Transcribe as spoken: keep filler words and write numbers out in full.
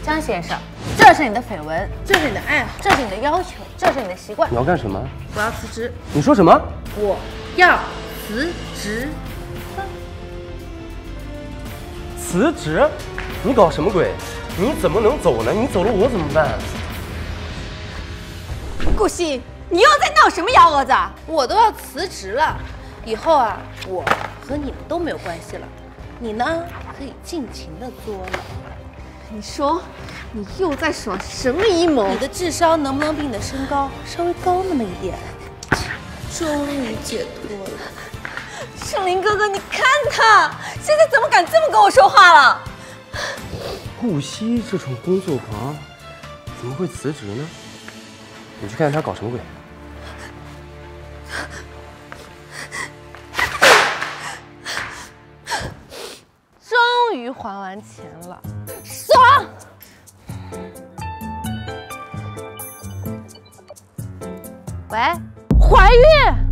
张先生，这是你的绯闻， 这是你的爱好， 这是你的要求，这是你的习惯。 你要干什么？ 我要辞职。 你说什么？ 我要辞职。 辞职？你搞什么鬼？你怎么能走呢？你走了我怎么办？ 顾惜，你又在闹什么幺蛾子？ 我都要辞职了，以后啊，我和你们都没有关系了。你呢，可以尽情的作了。 你说，你又在耍什么阴谋？ 你的智商能不能比你的身高稍微高那么一点？终于解脱了。 盛林哥哥，你看他现在怎么敢这么跟我说话了？ 顾惜这种工作狂，怎么会辞职呢？你去看看他搞什么鬼。 终于还完钱了， 爽！ 喂，怀孕？